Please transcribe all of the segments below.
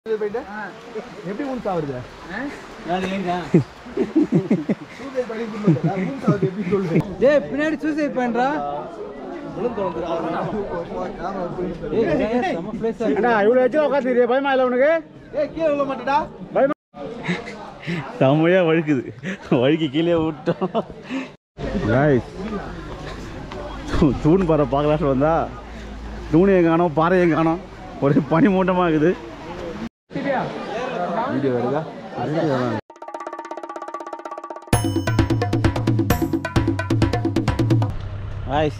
எப்படி ஊன் சாவுறது பின்னாடி சூசைட் பண்றா இவ்வளவு வச்சு உட்காந்து பயமா இல்லை உனக்கு கீழே விழ மாட்டேடா பயமா செம்மையா வழுக்குது வழுக்கி கீழே விட்டோம் தூண் பாறை பார்க்கலான்னு வந்தா தூணையும் காணோம் பாறையும் காணோம் ஒரு பனி மூட்டமாக இருக்குது வீடியோ வருதா hi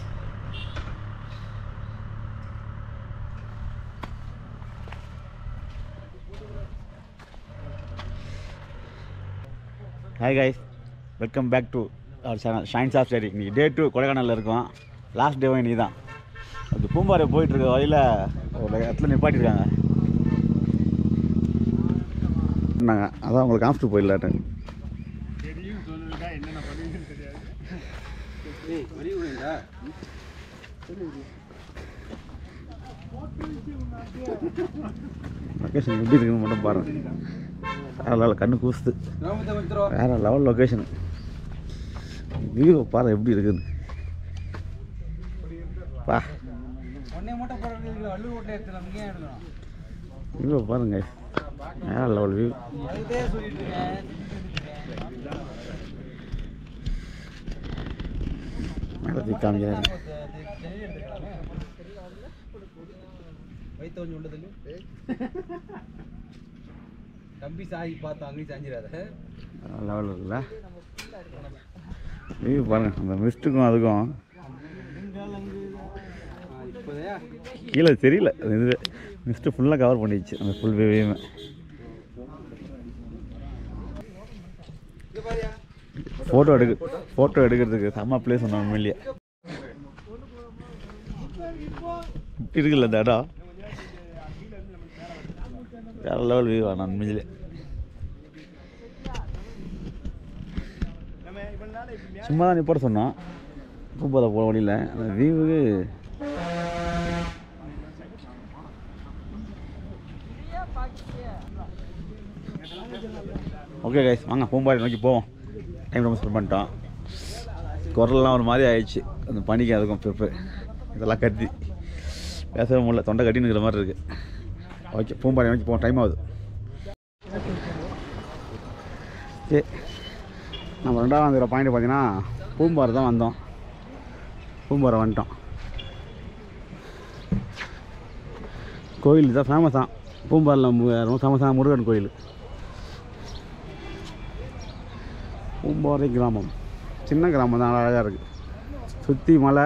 hi guys welcome back to our channel shines of study இன்றைக்கி டே 2 கொடைக்கானலில் இருக்கோம் லாஸ்ட் டேவும் இன்றைக்கி தான் அது பூம்பாறை போயிட்டுருக்க வழியில் ஒரு இடத்துல நிப்பாட்டியிருக்காங்க நாங்கள் அதான் உங்களுக்கு காமிச்சிட்டு போயிடலாட்டேன் லொக்கேஷன் எப்படி இருக்குன்னு மட்டும் பாருங்கள் வேறு லெவல் கண்ணு கூசுது வேறு லெவல் லொக்கேஷன் வியூ பாரு எப்படி இருக்குன்னு பா வியூ பாருங்க வேறு லெவல் வியூ மேலே காமிக்கிறாரு தம்பி சாய் பார்த்தா அங்கே சாஞ்சிடாத லெவல் இருக்குல்ல வியூ பாருங்க அந்த மிஸ்ட்டுக்கும் அதுக்கும் கீழே தெரியல இது மிஸ்ட்டு ஃபுல்லாக கவர் பண்ணிடுச்சு அந்த ஃபுல் வியூவையுமே ஃபோட்டோ எடுக்கிறதுக்கு செம்ம பிளேஸ் ஒன்று உண்மையிலேயே இப்படி இருக்குல்ல இந்த இடம் வேறு லெவல் வியூ ஆனால் உண்மையிலே சும்மா தான் நிப்பாட்ட சொன்னோம் பூம்பாறை போகிற வழியில் அந்த வியூவுக்கு ஓகே கைஸ் வாங்க பூம்பாறை நோக்கி போவோம் டைம் ரொம்ப ஸ்பெண்ட் பண்ணிட்டோம் குரல்லாம் ஒரு மாதிரி ஆயிடுச்சு அந்த பனிக்கு அதுக்கும் பெப்பு இதெல்லாம் கத்தி பேசவே முடியல தொண்டை கட்டி நிற்கிற மாதிரி இருக்குது ஓகே பூம்பாறை நோக்கி போவோம் டைம் ஆகுது சரி நம்ம ரெண்டாவது வந்துக்கிற பாயிண்ட் பார்த்தீங்கன்னா பூம்பாறை தான் வந்தோம் பூம்பாறை வந்துட்டோம் கோயில் தான் ஃபேமஸ் தான் பூம்பாறையில் ரொம்ப ஃபேமஸான முருகன் கோயில் பூம்பாறை கிராமம் சின்ன கிராமம் தான் அழகாக இருக்குது சுற்றி மலை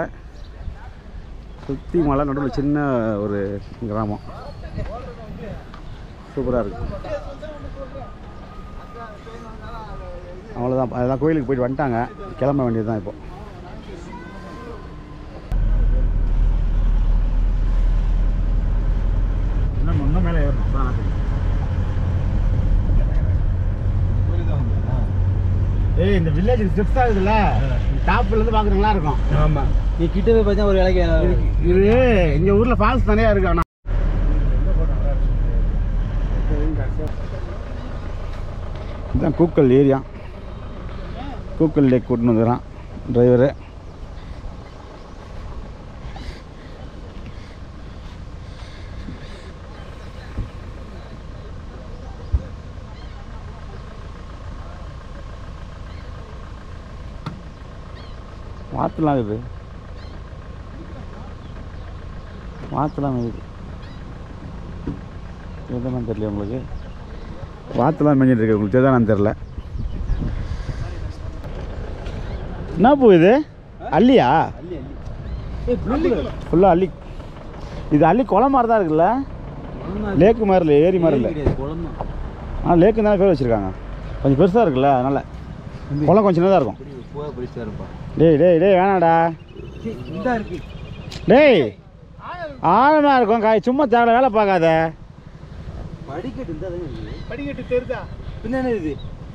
நடுவில் சின்ன ஒரு கிராமம் சூப்பராக இருக்குது அவ்வளோதான் அதெல்லாம் கோயிலுக்கு போயிட்டு வந்துட்டாங்க கிளம்ப வேண்டியது தான் இப்போ இன்னும் மேலே ஏறணும் ஏய் இந்த வில்லேஜ் ஸ்டெப்ஸ் ஆகுதுல்ல டாப்லேருந்து பார்க்குறீங்களா இருக்கும் ஆமாம் நீ கிட்ட போய் பார்த்தா ஒரு வேலைக்கு இது எங்கள் ஊரில் ஃபால்ஸ் நிறையா இருக்கு ஆனால் இதுதான் கூக்கல் ஏரியா கூக்கல் லேக் கூட்டின்னு வந்துடுறான் டிரைவரு வாத்துலாம் இருக்குது எதுனா தெரியல உங்களுக்கு வாத்துலாம் மேஞ்சிட்டு இருக்கு உங்களுக்கு எதானு தெரில என்ன பூ இது அல்லியா ஃபுல்லாக அல்லி இது அல்லி குளம் மாதிரி தான் இருக்குல்ல லேக்கு மாதிரி இல்லை ஏரி மாதிரி இல்லை ஆனால் லேக்கு தானே பேர் வச்சுருக்காங்க கொஞ்சம் பெருசாக இருக்குல்ல அதனால் குளம் கொஞ்சம் சின்னதாக இருக்கும் டேய் வேணாடா டேய் ஆழமாக இருக்கும் காய் சும்மா தேவை வேலை பார்க்காத படிக்கட்டு தெரியுதா பின்னாடி இது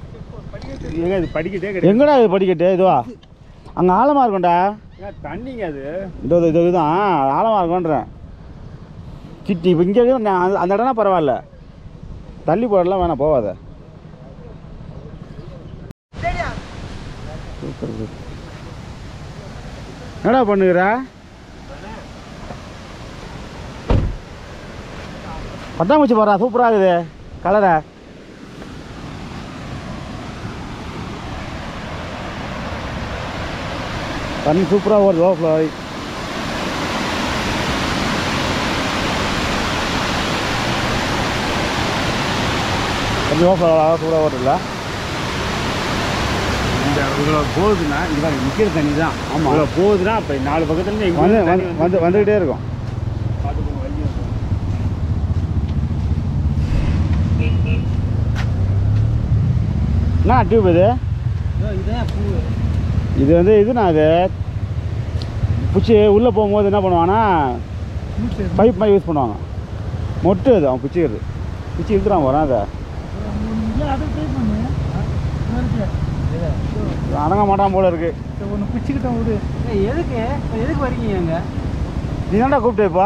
எங்கடா இது படிக்கட்டு இதுவா அங்கே ஆழமாக இருக்கும்டா தண்ணிங்க அது இதுதான் ஆழமாக இருக்கும்ன்றேன் கிட்டி இப்போ இங்கே அந்த இடம்னா பரவாயில்ல தள்ளி போடலாம் வேணாம், போவாத. சூப்பர். என்னடா பண்ணுகிற? பட்டாம்பூச்சி போடுறா, சூப்பராக இருக்குது கலரை. தண்ணி சூப்பராக ஓடுது, ஓஃப்ளோ ஆகி. தண்ணி ஓஃப்ளோ சூப்பராக ஓடுதுல்ல. இந்த இவ்வளோ போகுதுன்னா இங்கே தான் நிற்கிற தண்ணி தான். ஆமாம், இவ்வளோ போகுதுன்னா அப்போ 4 பக்கத்துலேருந்து வந்துக்கிட்டே இருக்கும். என்ன டியூப் இது? இது வந்து இதுண்ணா, அது பிடிச்சி உள்ளே போகும்போது என்ன பண்ணுவாங்கன்னா பைப் மாதிரி யூஸ் பண்ணுவாங்க. மொட்டு அது அவன் பிடிச்சிக்கிறது, பிடிச்சி இழுத்துறான் வரான். அதை அடங்க மாட்டான் போல இருக்கு. ஒன்று பிடிச்சிக்கிட்டோம் விடு. எதுக்கு வரீங்க அங்கே? நீ தான்டா கூப்பிட்டேப்பா.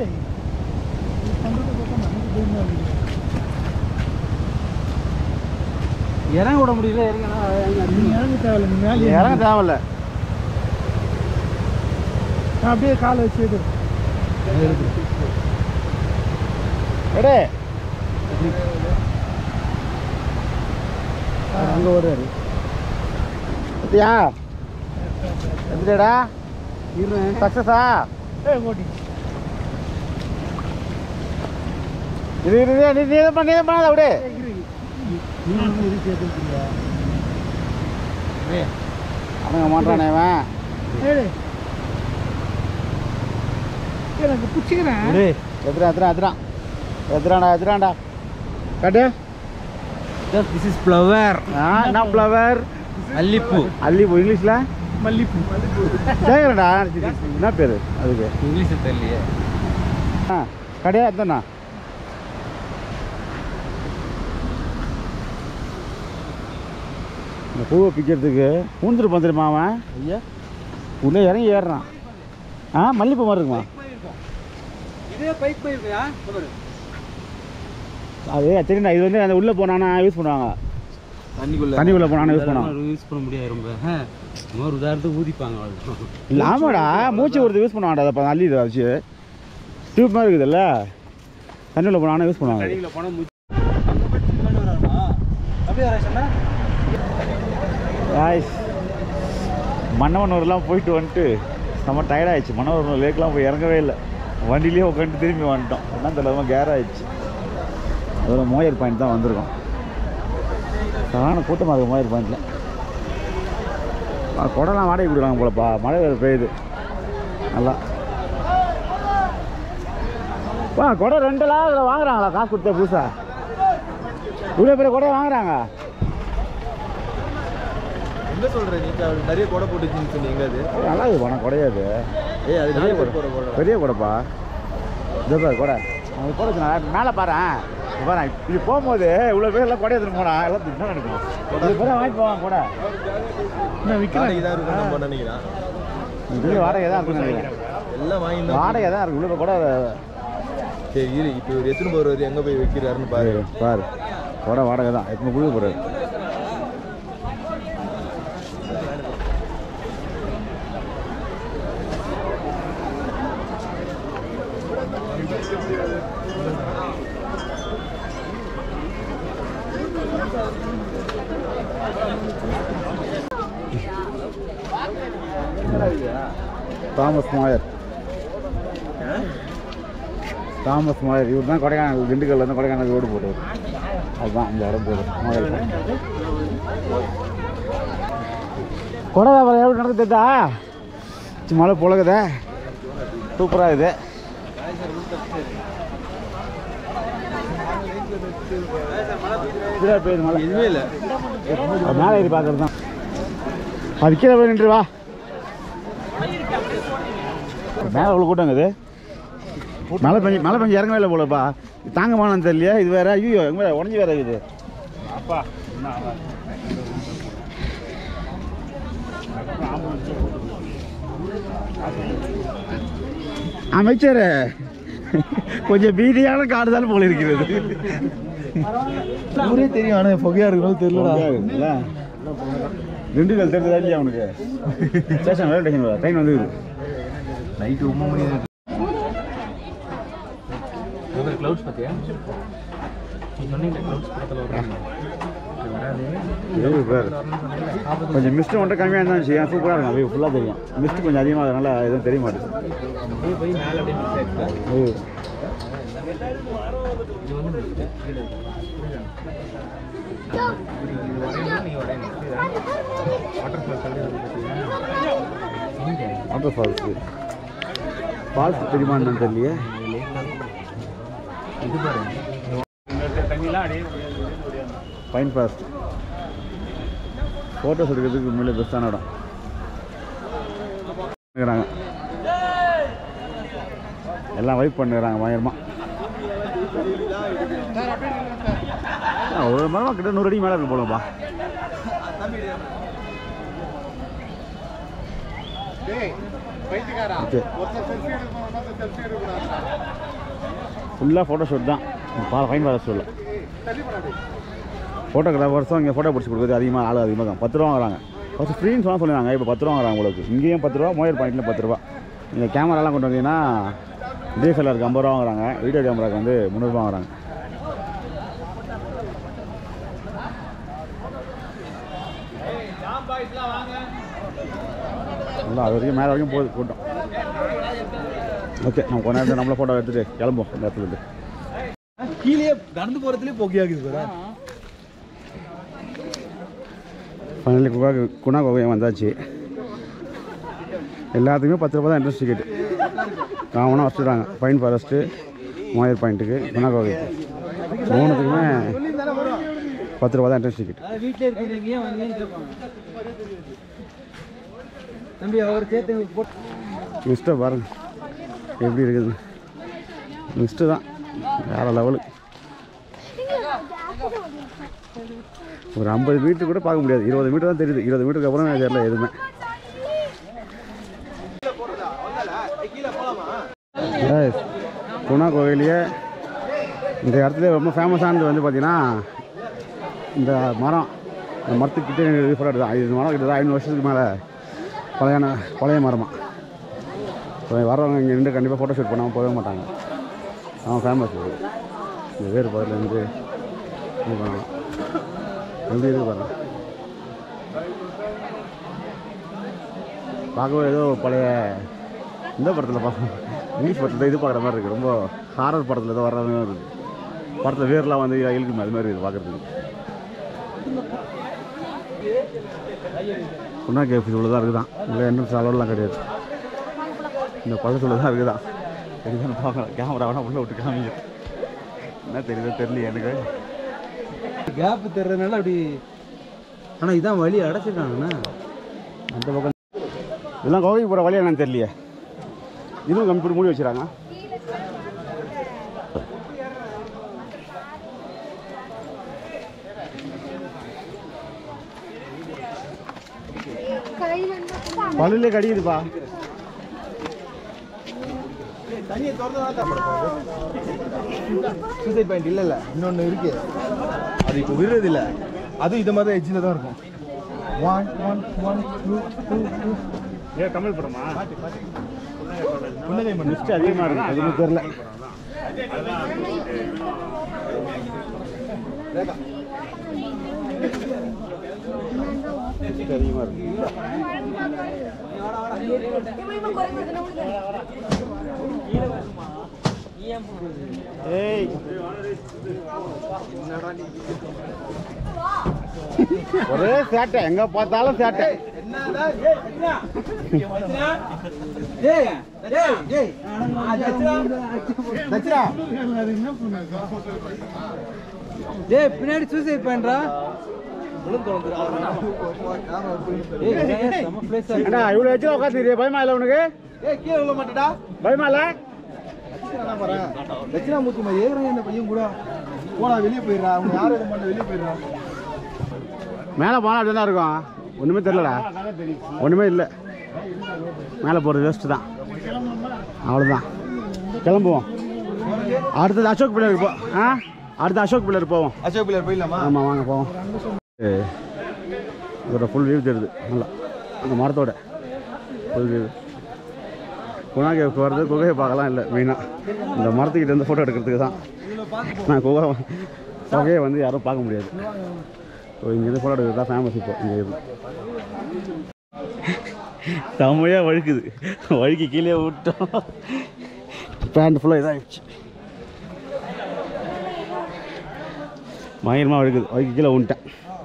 இறங்க விட முடியல. இறங்க தேவையில்லை, நீ இறங்க தேவையில்ல. அப்படியே காலை வச்சு எடே அங்கே வருவாரு. பார்த்தியா வந்துடா சக்ஸஸா? ஓட்டி இது நீ எதை பண்ணாத விடு. அவங்க மாட்டானே அவன். பிடிச்சிக்கிறேன். எதிராண்டா கட்டு. This is flower. என்ன ஃப்ளவர்? அல்லிப்பூ. அல்லிப்பூ இங்கிலீஷில் மல்லிப்பூ. சரிடா, என்ன பேர் அதுக்கு? இங்கிலீஷ் தெரியலையே. கடையா தானா? இந்த பூவை பிக்கிறதுக்கு பூந்துட்டு வந்துருமா அவன்? ஐயா உள்ளே இறங்கி ஏறுறான். மல்லிப்பூ மாதிரி இருக்குமா? இதே பைப் போயிருக்கியா? அது சரிண்ணா, இது வந்து அந்த உள்ளே போனானா யூஸ் பண்ணுவாங்க. தண்ணிக்குள்ளே போனானா யூஸ் பண்ணுவாங்க. யூஸ் பண்ண முடியாது ரொம்ப. ஒரு உதாரணத்துக்கு ஊதிப்பாங்க. இல்லை ஆமாடா, மூச்சு ஒரு யூஸ் பண்ணுவாங்கடா. அதை அள்ளி இதை வச்சு டியூப் மாதிரி இருக்குதுல்ல, தண்ணியில் போனானா யூஸ் பண்ணுவாங்க. தண்ணியில் போனால் மூச்சு அப்படியே மன்னவனூர்லாம் போயிட்டு வந்துட்டு நம்ம டயர்டாகிடுச்சு. மன்னவனூர் லேக்கெலாம் போய் இறங்கவே இல்லை, வண்டியிலே உட்காந்து திரும்பி வந்துட்டோம். என்ன தெரியல, கேர் ஆகிடுச்சு. அதோட மோயர் பாயிண்ட் தான் வந்திருக்கோம். சாதாரண கூட்டமாக இருக்கும் மோயர் பாயிண்டில். குடலாம் வாடகை கொடுக்குறாங்க போலப்பா, மழை வேறு பெய்யுது நல்லா. குடை ரெண்டெல்லாம் இதில் வாங்குறாங்களா காசு கொடுத்தா புதுசா? இவ்வளோ பெரிய குடையை வாங்குறாங்க. என்ன சொல்கிறேன் நீ? நிறைய கொடை போட்டுச்சுன்னு சொன்னீங்க. அது நல்லா இருக்குது பணம் குடையாது. அது நிறைய பெரிய குடைப்பா. இதோ குடை அவங்க போடுச்சு மேலே பாறேன். இது போகும்போது இவ்வளோ பேர் எல்லாம் கொடை எடுத்துட்டு போனா எல்லாம் திட்டம் நடக்கும். இவ்வளோ பேரை வாங்கி போவாங்க கூட. நினைக்கிறேன் இது வாடகை தான் இருக்குன்னு நினைக்கிறேன். எல்லாம் வாங்கி வாடகை தான் இருக்கு. இவ்வளோ கூட சரி இரு. இப்போ ஒரு எத்தனை போகிறவர் எங்கே போய் வைக்கிறாருன்னு பாரு. கொடை வாடகை தான் எத்தனை குழு போகிறாரு. தாமஸ் மாயர் இவர் தான் கொடைக்கானல், திண்டுக்கல்லேருந்து கொடைக்கானல் ரோடு போடுவார். அதுதான் இந்த இடம் போடுது மாயர். கொடை வியாபாரம் எப்படி நடக்குதுதா? மழை புழகுதே, சூப்பராக இது. பெய்யுது மழை. எதுவுமே இல்லை, மேலே ஏறி பார்க்கறது தான். அது கீழே போய் நின்று வா. மேலே அவ்வளோ கூட்டங்குது. மழை பெஞ்சு இறங்கவே இல்லை போலப்பா. தாங்க மானு தெரியலையா? இது வேற. ஐயோ எங்க வேற உடஞ்சி வேற இருக்குது. அப்பா அமைச்சர் கொஞ்சம் பீதியான காடுதான் போல இருக்கிறது. ஊரே தெரியும் ஆனால் புகையா இருக்கணும் தெரியலடா. திண்டுக்கல் தெரிஞ்சதா இல்லையா அவனுக்கு? ஸ்டேஷன் ரயில்வே ஸ்டேஷன் ட்ரெயின் வந்து நைட்டு 9 மணி க்ளவுட்ஸ் பார்த்தியா? கொஞ்சம் மிஸ்ட் மட்டும் கம்மியாக இருந்துச்சு. ஏன் சூப்பராக இருக்கும், அப்படியே ஃபுல்லாக தெரியும். மிஸ்ட் கொஞ்சம் அதிகமாக அதனால எதுவும் தெரிய மாட்டேங்குது. வாட்டர் ஃபால்ஸு ஃபால்ஸ் தெரியுமா என்னன்னு தெரியலையே. பைன் ஃபாரஸ்ட் ஃபோட்டோஸ் எடுக்கிறதுக்கு உண்மையிலே பெஸ்ட்டான இடம். எல்லாம் வைப் பண்ணுறாங்க பயங்கரமாக. ஒரு மரமாக கிட்ட 100 அடி மேலே இருக்கு போலப்பா. ஃபுல்லாக ஃபோட்டோ ஷூட் தான் ஃபைன் ஃபாரஸ்ட் உள்ள. ஃபோட்டோகிராஃபர்ஸும் இங்கே ஃபோட்டோ பிடிச்சி கொடுக்குறது அதிகமாக ஆள் அதிகமாக தான். 10 ரூபா வாங்குறாங்க. ஃபஸ்ட்டு ஃப்ரீன்னு சொன்னாங்க. இப்போ 10 ரூபா வாங்குறாங்க உங்களுக்கு. இங்கேயும் 10 ரூபா, மோயர் பாயிண்ட்டில் 10 ரூபா. நீங்கள் கேமராலாம் கொண்டு வந்தீங்கன்னா டிஎஸ்எல்ஆருக்கு 50 ரூபா வாங்குறாங்க. வீடியோ கேமராவுக்கு வந்து 300 ரூபா வாங்குறாங்க. நல்லா அது வரைக்கும் மேலே வரைக்கும் போகுது கூட்டம். ஓகே, நம்ம கொஞ்ச நேரத்தில் நம்மளை ஃபோட்டோ எடுத்துகிட்டு கிளம்புவோம் இந்த இடத்துல இருந்து. கீழே நடந்து போகிறதுலேயே போக்கியாகுது சார். ஃபைனலி குணா கோகையம் வந்தாச்சு. எல்லாத்துக்குமே 10 ரூபா தான் என்ட்ரன்ஸ் டிக்கெட்டு. காமனாக வச்சுட்டாங்க. பைன் ஃபாரஸ்ட்டு, மோயர் பாயிண்ட்டுக்கு, குணா கோகை 3த்துக்குமே 10 ரூபா தான் என்ட்ரன்ஸ் டிக்கெட். வீட்டில் இருக்கிறீங்க தம்பி அவர் சேர்த்து மிஸ்ட்டை பாருங்க எப்படி இருக்குது. மிஸ்ட்டு தான் வேறு லெவலு. ஒரு 50 மீட்டர் கூட பார்க்க முடியாது. 20 மீட்டர் தான் தெரியுது. 20 மீட்டருக்கு அப்புறம் தெரியல எதுவுமே. குணா கோயிலையே இந்த இடத்துல ரொம்ப ஃபேமஸானது வந்து பார்த்திங்கன்னா இந்த மரம். இந்த மரத்துக்கிட்டே ஃபோட்டோ தான். இது மரம் கிட்ட 500 வருஷத்துக்கு மேலே பழைய மரமாக. வரவங்க இங்கே நின்று கண்டிப்பாக ஃபோட்டோ ஷூட் பண்ணாமல் போகவே மாட்டாங்க. அவன் ஃபேமஸ். இந்த வேறு பகுதியிலேருந்து இது பண்ணலாம். எப்படி இருக்குது பாருங்க. பார்க்கவே ஏதோ பழைய இந்த படத்தில் பார்க்கணும், இங்கிலீஷ் படத்தில் இது பார்க்குற மாதிரி இருக்குது. ரொம்ப ஹாரர் படத்தில் ஏதோ வர்ற மாதிரி இருக்குது. படத்தில் வேர்லாம் வந்து இழுக்குமே அது மாதிரி இருக்குது பார்க்குறதுக்கு. குணா கேஃப் இவ்வளோ தான் இருக்குதான். இல்லை என்ட்ரன்ஸ் அளவுலாம் கிடையாது. இந்த பழத்துல தான் இருக்குதான். தெரியுதானு பார்க்கலாம். கேமரா வேணால் உள்ளே விட்டு காமிங்க. என்ன தெரியுதோ தெரியல எனக்கு. கேப்பு தெரிறதுனால அப்படி. ஆனால் இதான் வழி அடைச்சிருக்காங்கண்ணா அந்த பக்கம். இதெல்லாம் கோவைக்கு போகிற வழி என்னன்னு தெரியலையே. இதுவும் கம்ப்யூட்டர் மூடி வச்சுறாங்க. பல்லுலே கடிக்குதுப்பா. தண்ணியை திறந்து சூசைட் பாயிண்ட் இல்லை இன்னொன்று இருக்கு. அது இப்போ விடுறது இல்லை. அதுவும் இது மாதிரி தான் எஜ்ஜில் தான் இருக்கும். 1 1 1 2 2 ஏன் தமிழ் படமா? புன்னகை மண் மிஸ்ட் அதிகமாக இருக்கு. அதுவும் தெரியல. அதிகமாக இருக்கு. ஏய் ஒரே சேட்டை, எங்க பார்த்தாலும் சேட்டை. பின்னாடி சூசைட் பண்றா. இவ்வளவு வச்சு உட்காந்து பயமா இல்லை உனக்கு? கீழே விழ மாட்டேடா. பயமா இல்லை? தட்சிணாமூர்த்தி மாதிரி ஏறுறான் இந்த பையன் கூட. போடா வெளியே போயிடுறா. அவங்க யாரும் எதுவும் பண்ண வெளியே போயிடுறா. மேலே போனால் அப்படி தான் இருக்கும். ஒன்றுமே தெரியலடா. ஒன்றுமே இல்லை. மேலே போகிறது வேஸ்ட்டு தான். அவ்வளோதான். கிளம்புவோம். அடுத்தது அசோக் பிள்ளையாருக்கு போ. அடுத்து அசோக் பில்லர் போவோம். அசோக் பில்லர் போயிடலாமா? ஆமாம் வாங்க போவோம். இதோட ஃபுல் வியூ தெரியுது நல்லா அந்த மரத்தோட ஃபுல் வியூ. குணா கேவுக்கு வர்றது குகையை பார்க்கலாம் இல்லை, மெயினாக இந்த மரத்துக்கிட்ட இருந்து ஃபோட்டோ எடுக்கிறதுக்கு தான். நான் குகையை வந்து யாரும் பார்க்க முடியாது. ஸோ இங்கேருந்து ஃபோட்டோ எடுக்கிறது தான் ஃபேமஸ். இப்போ இங்கே இருந்து செம்மையாக வழுக்குது, வழுக்கி கீழே விட்டோம். பேண்ட் ஃபுல்லாக இதாகிடுச்சு, பயங்கரமாக வழுக்குது, வழுக்கி கீழே விட்டேன்.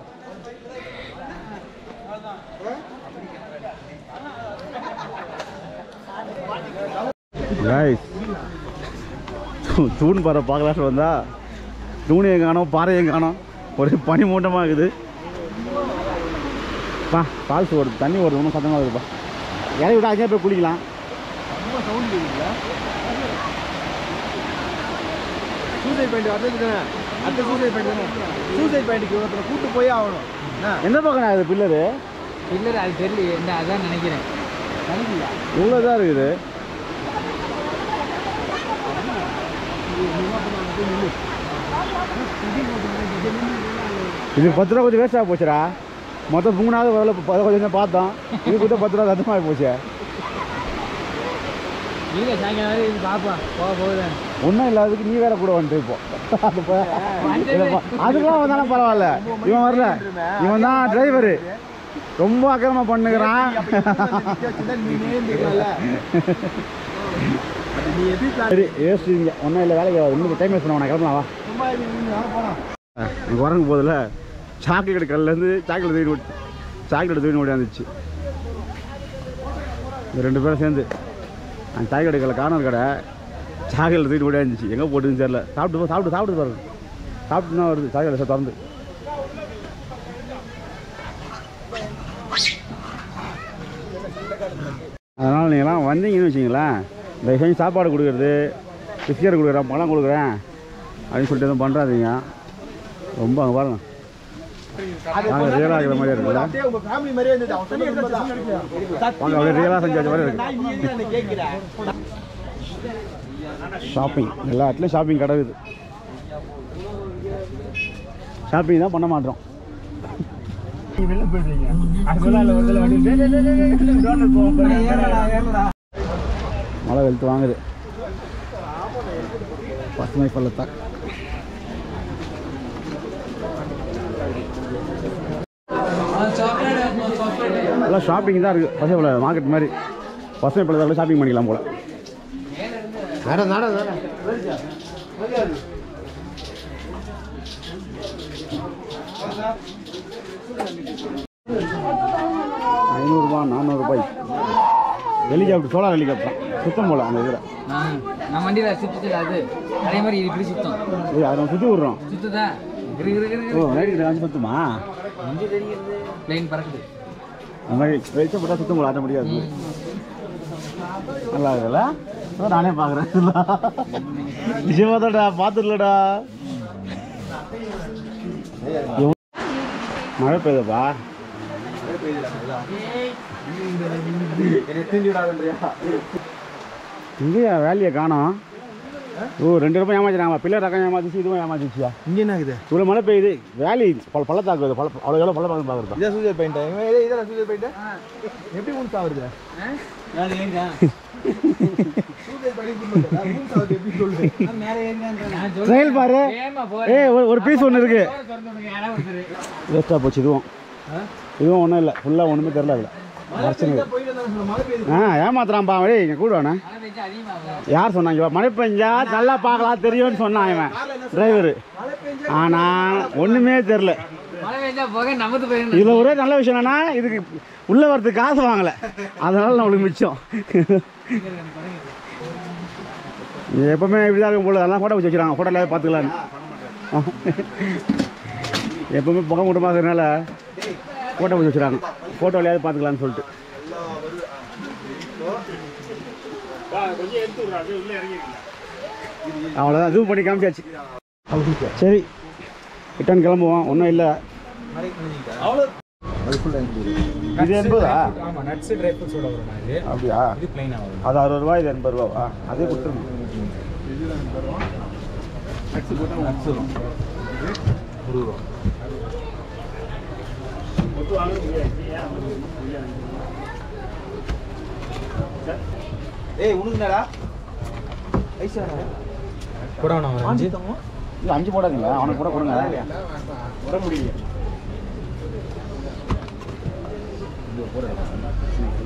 தூண் பாறை பார்க்கலான்னு வந்தா தூணையும் காணோம், பாறையும் காணோம், ஒரே பனி மூட்டமாக இருக்குது. ஃபால்ஸ் ஓடுது, தண்ணி ஓடுது, ஒன்றும் சத்தமாக இருக்குப்பா. இறங்கி விட்டா அங்கேயே போய் குளிக்கலாம். சூசைட் பாயிண்ட் அடுத்த சூசைட் பாயிண்ட் சூசைட் பாயிண்ட்டுக்கு ஒருத்தர் கூட்டு போய் ஆகணும். எந்த பக்கம் அது பில்லரு? பில்லர் அது தெரியல, அதான் நினைக்கிறேன். இவ்வளோதான் இருக்குது. இது 10 ரூபா கொஞ்சம் வேஸ்ட்டாக போச்சுடா. மொத்தம் 3வது கொஞ்சம் பார்த்தோம், இது கூட 10 ரூபா அதிகமாக போச்சு. நீங்கள் சாயங்காலம் இது பார்ப்போம் போக போகுது. ஒன்றும் இல்லாததுக்கு நீ வேற கூட வந்துட்டு இப்போ அதுக்கெல்லாம் வந்தாலும் பரவாயில்ல. இவன் வரல, இவன் தான் டிரைவரு, ரொம்ப அக்கிரமாக பண்ணுகிறான். சரி யோசிச்சுங்க, ஒன்றும் இல்லை, வேலைக்கு இன்னும் டைம் வேஸ்ட் பண்ண கிளம்பலாம். வா எனக்கு வரங்க போதில் சாக்லேட் கல்லேருந்து சாக்லேட் தூக்கி ஓடியாந்துச்சு. இந்த 2 பேரும் சேர்ந்து அந்த சாக்லேட் கல்ல கார்னர் கடை சாக்லேட் தூக்கி ஓடியாந்துச்சு. எங்கே போட்டுன்னு தெரியல. சாப்பிட்டு பாருங்க, சாப்பிட்டு தான் வருது சாக்லேட் திறந்து. அதனால் நீங்களாம் வந்தீங்கன்னு வச்சிங்களேன், இந்த செஞ்சு சாப்பாடு கொடுக்குறது, பிஸ்கெட் கொடுக்குறேன், பழம் கொடுக்குறேன் அப்படின்னு சொல்லிட்டு எதுவும் பண்ணுறாதீங்க. ரொம்ப அங்கே பாருங்க, நாங்கள் ரியலாக இருக்கிற மாதிரியே இருக்குல்ல. வாங்க அப்படியே ரியலாக செஞ்ச மாதிரி இருக்கு. ஷாப்பிங் எல்லா இடத்துலையும் ஷாப்பிங் கிடக்குது. ஷாப்பிங் தான் பண்ண மாட்டோம். மழை வெளுத்து வாங்குது. பசுமை பள்ளத்தான் எல்லாம் ஷாப்பிங் தான் இருக்குது. பசுமை பள்ள மார்க்கெட் மாதிரி பசுமை பள்ளத்தால் ஷாப்பிங் பண்ணிக்கலாம் போல. ₹500 ₹400 ஹெலிகாப்டர், சோலார் ஹெலிகாப்டர் சுத்தம் போல அந்த இதில். நான் வண்டியில் சுற்றுது, அது அதே மாதிரி இது இப்படி சுத்தம். அதை சுற்றி விட்றோம். சுற்றுதா? ஓ நைட்டு 5 பத்துமா பிளைன் பறக்குது. அந்த மாதிரி வெளிச்சம் போட்டால் சுத்தம் போல ஆட்ட முடியாது. நல்லா இருக்குல்ல? நானே பார்க்குறேன். நிஜமாதான்டா, பார்த்துடலடா. மழை பெய்யுதப்பா. இங்கேயா வேலையை காணோம். ஓ 2 ரூபாய் ஏமாத்தினாங்க. பிள்ளை ரகம் ஏமாத்திச்சு, இதுவும் ஏமாத்திச்சியா. இங்கே என்ன ஆகுது? இவ்வளோ மழை பெய்யுது, வேலி பள்ளத்தாக்குது. அவ்வளோ எவ்வளோ பள்ளத்தாக்கு பார்க்குறதா? இதான் சூசைட் பாயிண்ட். இதெல்லாம் சூசைட் பாயிண்ட் எப்படி மூணு ஆகுது? ட்ரையல் பாரு. ஒரு பீஸ் ஒன்று இருக்கு, வேஸ்ட்டாக போச்சு. இதுவும் ஒன்றும் இல்லை, ஃபுல்லாக ஒன்றுமே தெரில. அதில் பிரச்சனை ஏமாத்துறான்ப்பா. வழி இங்கே கூடுவானே. யார் சொன்னாங்க மழை பெஞ்சா நல்லா பார்க்கலாம் தெரியும்னு சொன்னான் இவன் டிரைவரு. ஆனால் ஒன்றுமே தெரில. இதில் ஒரே நல்ல விஷயம் என்னன்னா, இதுக்கு உள்ளே வரதுக்கு காசு வாங்கலை, அதனால நம்மளுக்கு மிச்சம். எப்பவுமே இப்படிதான் இருக்கும் போல. அதெல்லாம் ஃபோட்டோ வச்சு வச்சுக்கிறாங்க, ஃபோட்டோவில் பார்த்துக்கலான்னு. எப்பவுமே புகை மூட்டமாக இருக்கிறதுனால ஃபோட்டோ வச்சு வச்சுக்கிறாங்க, ஃபோட்டோவிலையாவது பார்த்துக்கலான்னு சொல்லிட்டு. அவ்வளோதான், ஜூம் பண்ணி காமிச்சாச்சு. சரி ரிட்டர்ன் கிளம்புவோம். ஒன்றும் இல்லை. இது 80? அப்படியா? அது 60 ரூபா, இது 80 ரூபாவா? அதே கொடுத்துருங்க. நட்ஸ் போட்டால் நட்ஸ் வரும் 1 ரூபா. ஏய் உனக்கு என்னடா ஐசா கூட வேணாம் ஒரு 5 இல்லை 5 போடாதீங்களா, அவனுக்கு கூட கொடுங்க. போட முடியல.